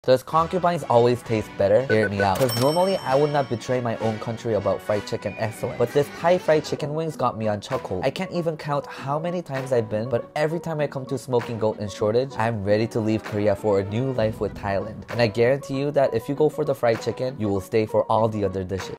Does concubines always taste better? Hear me out. Because normally I would not betray my own country about fried chicken excellence. But this Thai fried chicken wings got me on chokehold. I can't even count how many times I've been, but every time I come to Smoking Goat in Shoreditch, I'm ready to leave Korea for a new life with Thailand. And I guarantee you that if you go for the fried chicken, you will stay for all the other dishes.